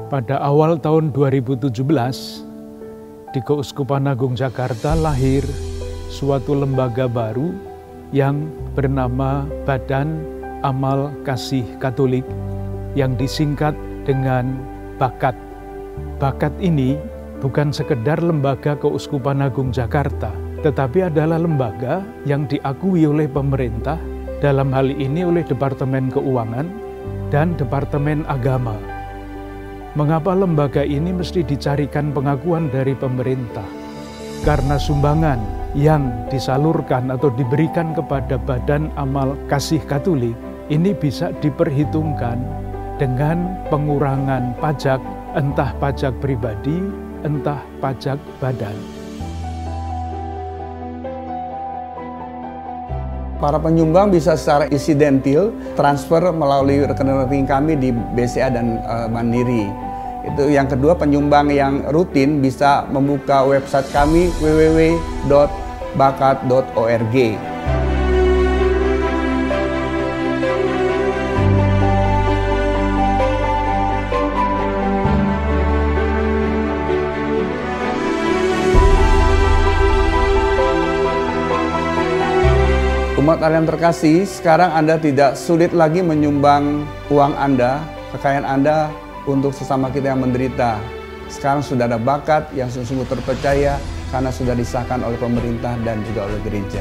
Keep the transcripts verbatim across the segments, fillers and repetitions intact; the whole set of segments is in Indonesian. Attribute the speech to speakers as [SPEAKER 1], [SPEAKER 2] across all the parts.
[SPEAKER 1] Pada awal tahun dua ribu tujuh belas, di Keuskupan Agung Jakarta lahir suatu lembaga baru yang bernama Badan Amal Kasih Katolik yang disingkat dengan BAKAT. BAKAT ini bukan sekedar lembaga Keuskupan Agung Jakarta, tetapi adalah lembaga yang diakui oleh pemerintah, dalam hal ini oleh Departemen Keuangan dan Departemen Agama. Mengapa lembaga ini mesti dicarikan pengakuan dari pemerintah? Karena sumbangan yang disalurkan atau diberikan kepada Badan Amal Kasih Katolik ini bisa diperhitungkan dengan pengurangan pajak, entah pajak pribadi, entah pajak badan.
[SPEAKER 2] Para penyumbang bisa secara insidentil transfer melalui rekening-rekening kami di B C A dan uh, Mandiri. Itu yang kedua, penyumbang yang rutin bisa membuka website kami w w w dot bakat dot org. Umat Allah yang terkasih, sekarang Anda tidak sulit lagi menyumbang uang Anda, kekayaan Anda untuk sesama kita yang menderita. Sekarang sudah ada bakat yang sungguh-sungguh terpercaya karena sudah disahkan oleh pemerintah dan juga oleh gereja.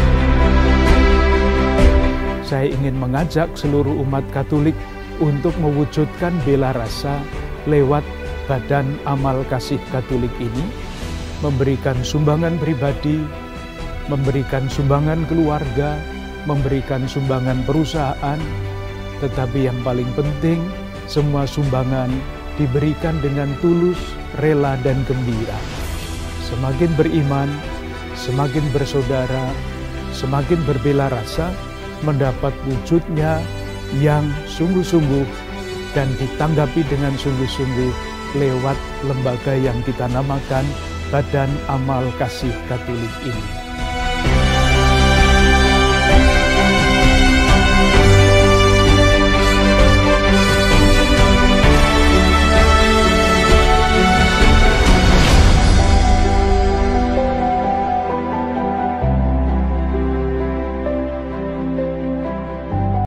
[SPEAKER 1] Saya ingin mengajak seluruh umat Katolik untuk mewujudkan bela rasa lewat Badan Amal Kasih Katolik ini, memberikan sumbangan pribadi, memberikan sumbangan keluarga, memberikan sumbangan perusahaan, tetapi yang paling penting, semua sumbangan diberikan dengan tulus, rela, dan gembira. Semakin beriman, semakin bersaudara, semakin berbela rasa, mendapat wujudnya yang sungguh-sungguh dan ditanggapi dengan sungguh-sungguh lewat lembaga yang kita namakan Badan Amal Kasih Katolik ini.